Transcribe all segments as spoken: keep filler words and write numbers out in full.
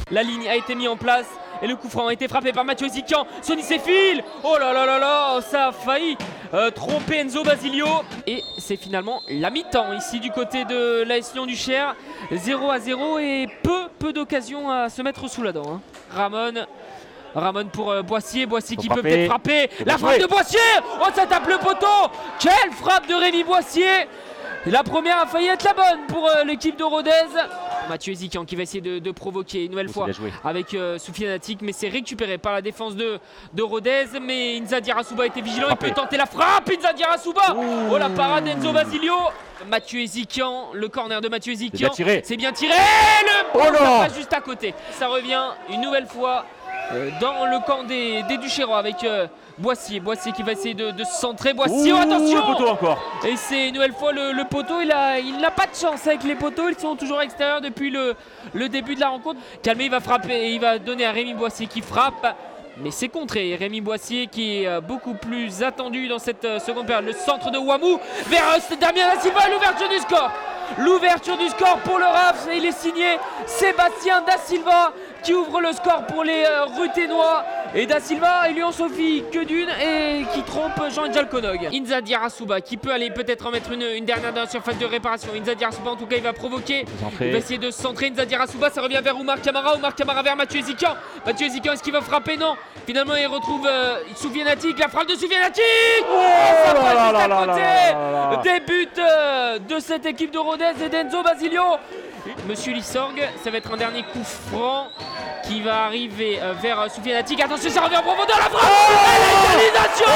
La ligne a été mise en place et le coup franc a été frappé par Mathieu Ezikian. Sonny Séfil, oh là là là là, ça a failli euh, tromper Enzo Basilio. Et c'est finalement la mi-temps ici du côté de l'A S Lyon du Cher. zéro à zéro et peu, peu d'occasions à se mettre sous la dent. Hein. Ramon. Ramon pour euh, Boissier, Boissier qui peut peut-être frapper. La frappe de Boissier. Oh, ça tape le poteau. Quelle frappe de Rémi Boissier. La première a failli être la bonne pour euh, l'équipe de Rodez. Mathieu Ezikian qui va essayer de, de provoquer une nouvelle fois avec euh, Soufiane Atik, mais c'est récupéré par la défense de, de Rodez. Mais Inza Diarra-Souba était vigilant, il peut tenter la frappe. Inza Diarra-Souba. Oh, la parade d'Enzo Basilio. Mathieu Ezikian, le corner de Mathieu Ezikian. C'est bien tiré. Le oh ça passe juste à côté. Ça revient une nouvelle fois euh, dans le camp des, des Duchérois avec euh, Boissier. Boissier qui va essayer de, de se centrer. Boissier, Ouh, oh, attention. Le poteau encore. Et c'est une nouvelle fois le, le poteau. Il a, il n'a pas de chance avec les poteaux. Ils sont toujours extérieurs depuis le, le début de la rencontre. Calmé, il va frapper et il va donner à Rémi Boissier qui frappe. Mais c'est contré. Rémi Boissier qui est beaucoup plus attendu dans cette seconde période. Le centre de Ouamou vers euh, Damien Da Silva. L'ouverture du score. L'ouverture du score pour le R A F. Il est signé Sébastien Da Silva qui ouvre le score pour les euh, Ruténois. Et Da Silva, il lui en suffit que d'une et qui trompe Jean-Angel Konog. Inza Diarra-Souba qui peut aller peut-être en mettre une, une dernière dans la surface de réparation. Inza Diarra-Souba en tout cas il va provoquer. Il va essayer de se centrer. Inza Diarra-Souba, ça revient vers Oumar Kamara. Oumar Kamara vers Mathieu Ezikian. Mathieu Ezikian, est-ce qu'il va frapper? Non. Finalement il retrouve euh, Soufiane Atik. La frappe de Soufiane Atik. Oh, ça passe juste à côté. Des buts euh, de cette équipe de Rodez et d'Enzo Basilio. Monsieur Lissorg, ça va être un dernier coup franc qui va arriver euh, vers euh, Soufiane Atik. Attention, ça revient en profondeur, la frappe. Oh, l'égalisation.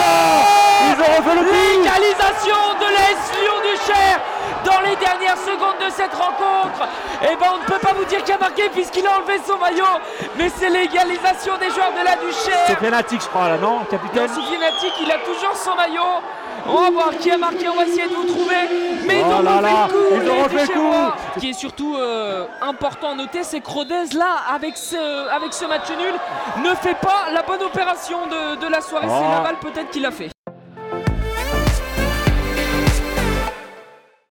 Oh, ils ont refait le coup. L'égalisation de l'A S Lyon du Cher dans les dernières secondes de cette rencontre. Et ben on ne peut pas vous dire qui a marqué puisqu'il a enlevé son maillot, mais c'est l'égalisation des joueurs de la Duchère. Soufiane Atik, je crois là, non, capitaine? Soufiane Atik, il a toujours son maillot. On va voir qui a marqué, on va essayer de vous trouver. Mais oh ils ont là refait là, le coup, ils ont refait le coup. Ce qui est surtout euh, important à noter, c'est que Rodez, là, avec ce, avec ce match nul, ne fait pas la bonne opération de, de la soirée. Oh. C'est Laval peut-être qui l'a fait.